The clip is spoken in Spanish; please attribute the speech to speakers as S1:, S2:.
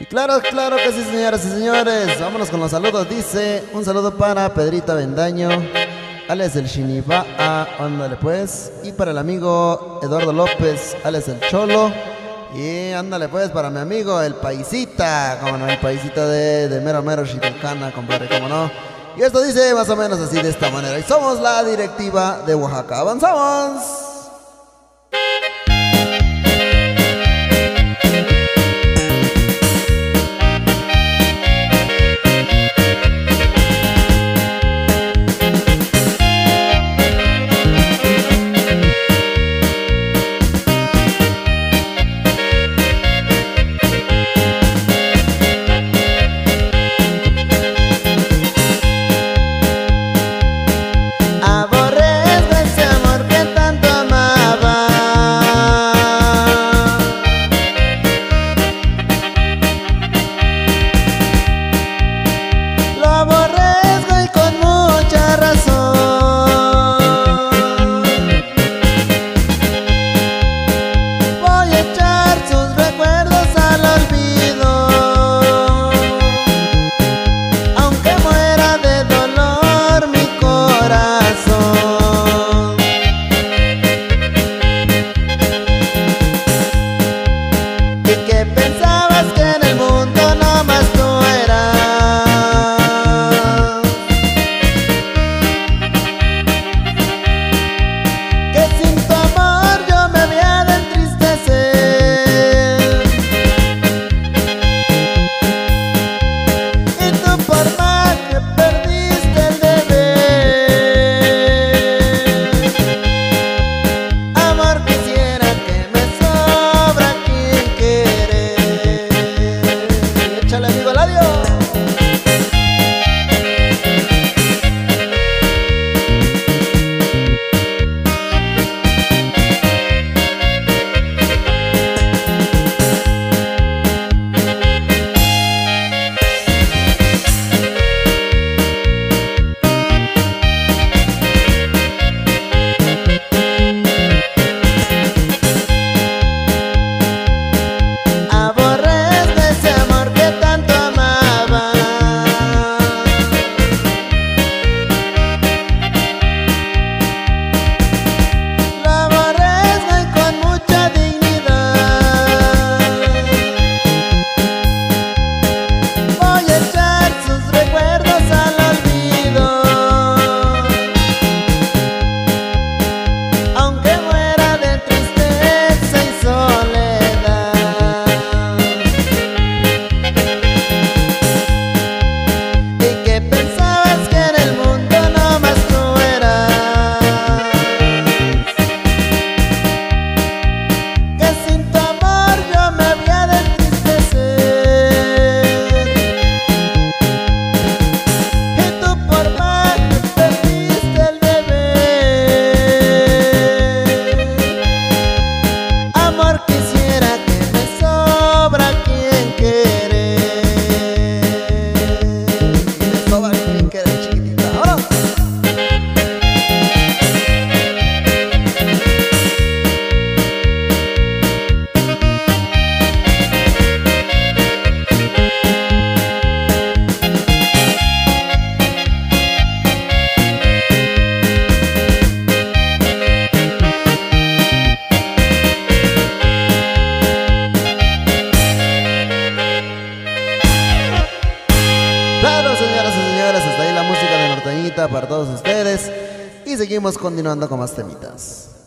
S1: Claro, claro que sí, señoras y señores. Vámonos con los saludos. Dice, un saludo para Pedrito Avendaño, alias el Shinibaa, ándale pues. Y para el amigo Eduardo López, alias el Cholo. Y ándale pues para mi amigo el Paisita, como no, el Paisita de Mero Mero Xitlacana, compadre, como no. Y esto dice más o menos así, de esta manera. Y somos la directiva de Oaxaca. ¡Avanzamos! Para todos ustedes y seguimos continuando con más temitas.